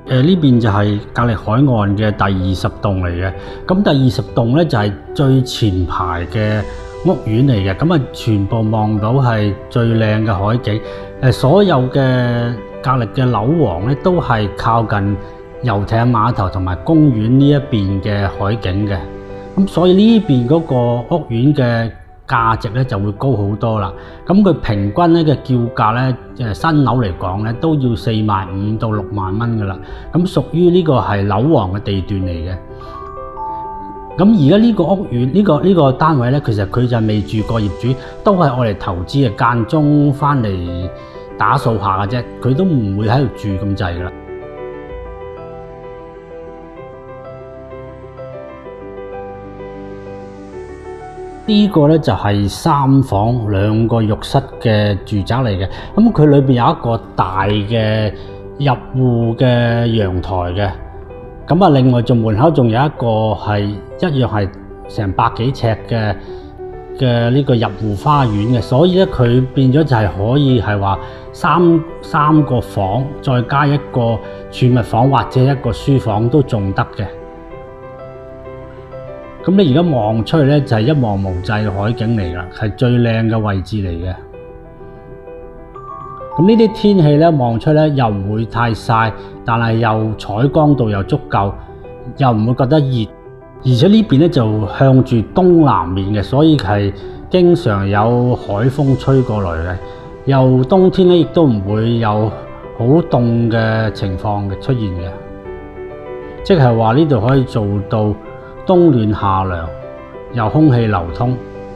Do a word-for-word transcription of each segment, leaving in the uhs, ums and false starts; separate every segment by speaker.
Speaker 1: 誒呢邊就係隔離海岸嘅第二十棟嚟嘅，咁第二十棟咧就係最前排嘅屋苑嚟嘅，咁啊全部望到係最靚嘅海景，誒所有嘅隔離嘅樓王咧都係靠近遊艇碼頭同埋公園呢一邊嘅海景嘅，咁所以呢邊嗰個屋苑嘅價值咧就會高好多啦。咁佢平均咧嘅叫價咧，誒新樓嚟講咧都要四萬五到六萬蚊噶啦。咁屬於呢個係樓王嘅地段嚟嘅。咁而家呢個屋苑呢、呢個呢、呢個單位咧，其實佢就未住過，業主都係愛嚟投資嘅，間中翻嚟打掃下嘅啫，佢都唔會喺度住咁滯噶啦。呢個咧就係三房兩個浴室嘅住宅嚟嘅，咁佢裏邊有一個大嘅入戶嘅陽台嘅，咁啊另外仲門口仲有一個係一樣係成百幾尺嘅嘅呢個入戶花園嘅，所以咧佢變咗就係可以係話三三個房再加一個儲物房或者一個書房都仲得嘅。咁你而家望出去咧，就係一望無際嘅海景嚟㗎，係最靚嘅位置嚟嘅。咁呢啲天氣咧，望出咧又唔會太曬，但係又採光度又足夠，又唔會覺得熱。而且呢邊咧就向住東南面嘅，所以係經常有海風吹過來嘅。又冬天咧，亦都唔會有好凍嘅情況嘅出現嘅，即係話呢度可以做到冬暖夏涼，又空氣流通。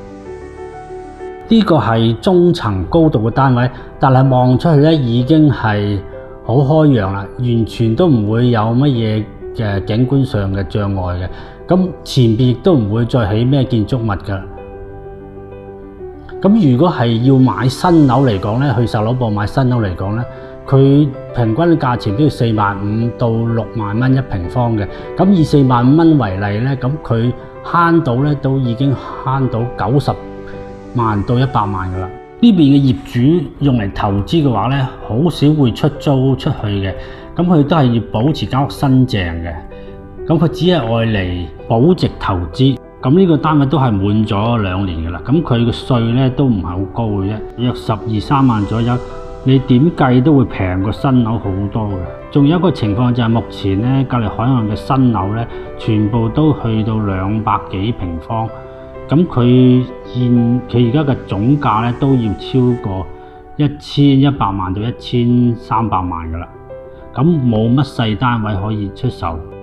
Speaker 1: 呢個係中層高度嘅單位，但係望出去咧已經係好開揚啦，完全都唔會有乜嘢嘅景觀上嘅障礙嘅。咁前邊亦都唔會再起咩建築物㗎。咁如果係要買新樓嚟講咧，去售樓部買新樓嚟講咧，佢平均價錢都要四萬五到六萬蚊一平方嘅。咁以四萬五蚊為例咧，咁佢慳到咧都已經慳到九十萬到一百萬噶啦。呢邊嘅業主用嚟投資嘅話咧，好少會出租出去嘅。咁佢都係要保持間屋新淨嘅。咁佢只係愛嚟保值投資。咁呢個單位都係滿咗兩年噶啦。咁佢嘅稅咧都唔係好高嘅啫，約十二三萬左右。你點計都會平過新樓好多嘅。仲有一個情況就係目前咧隔離海岸嘅新樓咧，全部都去到兩百幾平方。咁佢現佢而家嘅總價咧都要超過一千一百萬到一千三百萬噶啦。咁冇乜細單位可以出售。